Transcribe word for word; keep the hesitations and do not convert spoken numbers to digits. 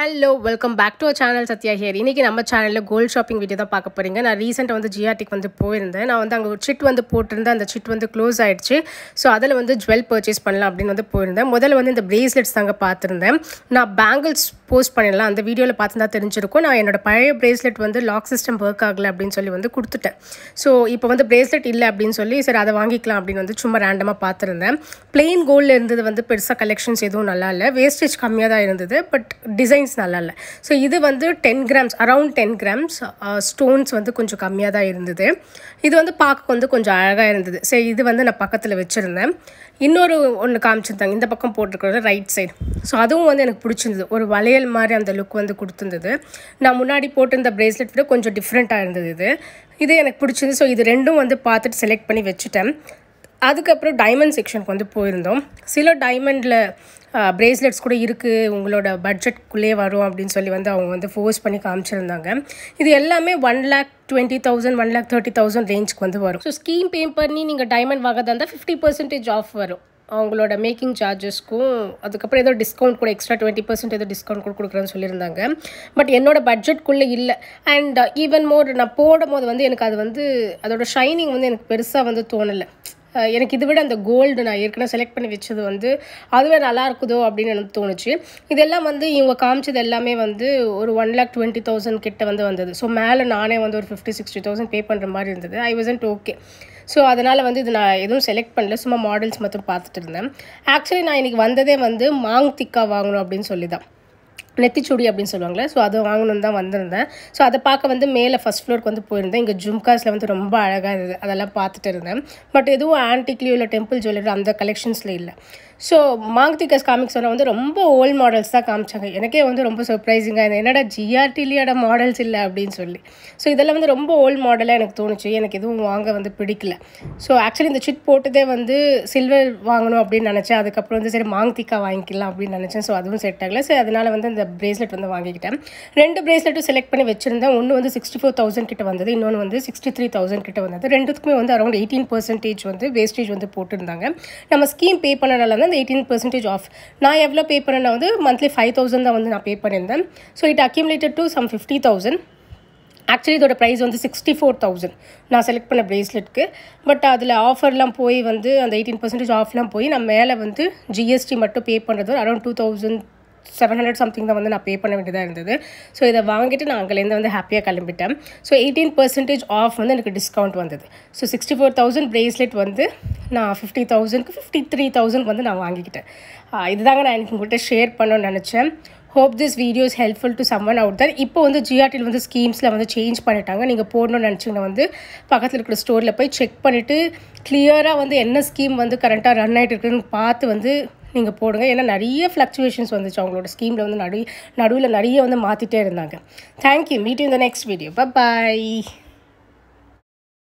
Hello, welcome back to our channel Satya here. இன்னைக்கு நம்ம சேனல்ல கோல்ட் ஷாப்பிங் வீடியோ தான் பார்க்க போறீங்க. நான் ரீசன்ட்டா வந்து ஜிஆர்டிக்கு வந்து போயிருந்தேன். நான் வந்து அங்க ஒரு சிட் வந்து போட்டிருந்தேன். அந்த சிட் வந்து க்ளோஸ் ஆயிடுச்சு. சோ அதில வந்து ஜுவல் பர்ச்சேஸ் பண்ணலாம் அப்படின்னு வந்து போயிருந்தேன். முதல்ல வந்து இந்த பிரேஸ்லெட்ஸ் தாங்க பார்த்திருந்தேன். நான் பேங்கிள்ஸ் போஸ்ட் பண்ணிடலாம். அந்த வீடியோல பார்த்திருந்தா தெரிஞ்சிருக்கும். நான் என்னோட பழைய பிரேஸ்லெட் வந்து லாக் சிஸ்டம் வர்க் ஆகல அப்படின்னு சொல்லி வந்து கொடுத்துட்டேன். சோ இப்போ வந்து பிரேஸ்லெட் இல்ல அப்படின்னு சொல்லி சரி அதை வாங்கிக்கலாம் அப்படின்னு வந்து சும்மா ரேண்டமா பார்த்திருந்தேன். பிளெயின் கோல்ட்ல இருந்தது வந்து பெருசா கலெக்ஷன்ஸ் எதுவும் நல்லா இல்ல. வேஸ்டேஜ் கம்மியா தான் இருந்தது. பட் டிசைன்ஸ் நல்லா இல்லை. ஸோ இது வந்து ten grams around ten grams stones வந்து கொஞ்சம் கம்மியாக தான் இருந்தது. இது வந்து பார்க்க வந்து கொஞ்சம் அழகாக இருந்தது. சரி இது வந்து நான் பக்கத்தில் வச்சுருந்தேன். இன்னொரு ஒன்று காமிச்சிருந்தாங்க இந்த பக்கம் போட்டிருக்கிறது ரைட் சைடு. ஸோ அதுவும் வந்து எனக்கு பிடிச்சிருந்தது. ஒரு வளையல் மாதிரி அந்த லுக் வந்து கொடுத்துருந்தது. நான் முன்னாடி போட்டிருந்த பிரேஸ்லெட் விட கொஞ்சம் டிஃப்ரெண்ட்டாக இருந்தது இது இது எனக்கு பிடிச்சிருந்து. ஸோ இது ரெண்டும் வந்து பார்த்துட்டு செலக்ட் பண்ணி வச்சுட்டேன். அதுக்கப்புறம் டைமண்ட் செக்ஷனுக்கு வந்து போயிருந்தோம். சில டைமண்டில் பிரேஸ்லெட்ஸ் கூட இருக்குது, உங்களோட பட்ஜெட்குள்ளே வரும் அப்படின்னு சொல்லி வந்து அவங்க வந்து ஃபோர்ஸ் பண்ணி காமிச்சிருந்தாங்க. இது எல்லாமே one lakh twenty thousand one lakh thirty thousand ரேஞ்சுக்கு வந்து வரும். ஸோ ஸ்கீம் பே பண்ணி நீங்கள் டைமண்ட் வாங்கிறதா இருந்தால் ஃபிஃப்டி பர்சன்டேஜ் ஆஃப் வரும் அவங்களோட மேக்கிங் சார்ஜஸ்க்கும். அதுக்கப்புறம் ஏதோ டிஸ்கவுண்ட் கூட எக்ஸ்ட்ரா டுவெண்ட்டி பர்சன்ட் ஏதோ டிஸ்கவுண்ட் கூட கொடுக்குறேன்னு சொல்லியிருந்தாங்க. பட் என்னோட பட்ஜெட்குள்ளே இல்லை. அண்ட் ஈவன் மோர் நான் போடும் போது வந்து எனக்கு அது வந்து அதோட ஷைனிங் வந்து எனக்கு பெருசாக வந்து தோணலை. எனக்கு இதை விட அந்த கோல்டு நான் ஏற்கனவே செலக்ட் பண்ணி வச்சது வந்து அதுவே நல்லா இருக்குதோ அப்படின்னு எனக்கு தோணுச்சு. இதெல்லாம் வந்து இவங்க காமிச்சது எல்லாமே வந்து ஒரு ஒன் லேக் டுவெண்ட்டி தௌசண்ட் கிட்ட வந்து வந்தது. ஸோ மேலே நானே வந்து ஒரு ஃபிஃப்டி சிக்ஸ்டி தௌசண்ட் பே பண்ணுற மாதிரி இருந்தது. I wasn't okay. ஸோ அதனால் வந்து இது நான் எதுவும் செலக்ட் பண்ணல, சும்மா மாடல்ஸ் மட்டும் பார்த்துட்டு இருந்தேன். ஆக்சுவலி நான் இன்றைக்கி வந்ததே வந்து மாங் திக்கா வாங்கணும் அப்படின்னு சொல்லி தான், நெத்திச்சுடி அப்படின்னு சொல்லுவாங்களே. ஸோ அதை வாங்கணுன்னு தான் வந்திருந்தேன். ஸோ அதை பார்க்க வந்து மேலே ஃபஸ்ட் ஃப்ளோருக்கு வந்து போயிருந்தேன். இங்கே ஜும்காஸில் வந்து ரொம்ப அழகாக இருந்தது, அதெல்லாம் பார்த்துட்டு இருந்தேன். பட் எதுவும் ஆன்டிக்லியோ இல்லை டெம்பிள் ஜுவல்லரி அந்த கலெக்ஷன்ஸில் இல்லை. ஸோ மாங்திகாஸ் காமிக்ஸ் சொன்னால் வந்து ரொம்ப ஓல்ட் மாடல்ஸ் தான் காமிச்சாங்க. எனக்கே வந்து ரொம்ப சர்ப்ரைசிங்காக இருந்தது, என்னடா ஜிஆர்டிலியோட மாடல்ஸ் இல்லை அப்படின்னு சொல்லி. ஸோ இதெல்லாம் வந்து ரொம்ப ஓல்ட் மாடலாக எனக்கு தோணுச்சு. எனக்கு எதுவும் வாங்க வந்து பிடிக்கல. ஸோ ஆக்சுவலி இந்த சிட் போட்டதே வந்து சில்வர் வாங்கணும் அப்படின்னு நினச்சேன். அதுக்கப்புறம் வந்து சரி மாங்திகா வாங்கிக்கலாம் அப்படின்னு நினச்சேன். ஸோ அதுவும் செட் ஆகலை. ஸோ அதனால் வந்து இந்த பிரேஸ்லெட் வந்து வாங்கிக்கிட்டேன். ரெண்டு பிரேஸ்லெட்டும் செலக்ட் பண்ணி வச்சுருந்தேன். ஒன்று வந்து சிக்ஸ்டி ஃபோர் தௌசண்ட் கிட்ட வந்தது, இன்னொன்று வந்து சிக்ஸ்டி த்ரீ தௌசண்ட் கிட்ட வந்தது. ரெண்டுத்துக்குமே வந்து அரௌண்ட் எயிட்டீன் பர்சன்டேஜ் வந்து வேஸ்டேஜ் வந்து போட்டிருந்தாங்க. நம்ம ஸ்கீம் பே பண்ணனால வந்து அந்த எயிட்டீன் பர்சன்டேஜ் ஆஃப். நான் எவ்வளோ பே பண்ணேன்னா வந்து மந்த்லி ஃபைவ் தௌசண்ட் தான் வந்து நான் பே பண்ணியிருந்தேன். So it accumulated to some fifty thousand. Actually இதோட ப்ரைஸ் வந்து சிக்ஸ்டி ஃபோர் தௌசண்ட் நான் செலக்ட் பண்ண பிரேஸ்லெட்க்கு. பட் அதில் ஆஃபர்லாம் போய் வந்து அந்த எயிட்டீன் பர்சன்டேஜ் ஆஃப்லாம் போய் நான் மேலே வந்து ஜிஎஸ்டி மட்டும் பே பண்ணுறது around two thousand seven hundred something தான் வந்து நான் பே பண்ண வேண்டியதாக இருந்தது. ஸோ இதை வாங்கிட்டு நான் அங்கேருந்து வந்து ஹாப்பியாக கிளம்பிட்டேன். ஸோ எயிட்டீன் பர்சன்டேஜ் ஆஃப் வந்து எனக்கு டிஸ்கவுண்ட் வந்தது. So sixty four thousand bracelet வந்து நான் ஃபிஃப்டி தௌசண்ட்க்கு ஃபிஃப்டி த்ரீ தௌசண்ட் வந்து நான் வாங்கிக்கிட்டேன். இதுதாங்க நான் எனக்கு உங்கள்கிட்ட ஷேர் பண்ணணும்னு நினச்சேன். Hope this video is helpful to someone out there. இப்போ வந்து ஜிஆர்டியில் வந்து ஸ்கீம்ஸில் வந்து சேஞ்ச் பண்ணிட்டாங்க. நீங்கள் போடணும்னு நினச்சிங்கன்னா வந்து பக்கத்தில் இருக்கிற ஸ்டோரில் போய் செக் பண்ணிவிட்டு கிளியராக வந்து என்ன ஸ்கீம் வந்து கரண்ட்டாக ரன் ஆகிட்டு இருக்குன்னு பார்த்து வந்து நீங்கள் போடுங்க. ஏன்னா நிறைய ஃப்ளக்சுவேஷன்ஸ் வந்துச்சு அவங்களோட ஸ்கீமில் வந்து நடு நடுவில் நிறைய வந்து மாற்றிட்டே இருந்தாங்க. Thank you. Meet in the next video. Bye bye.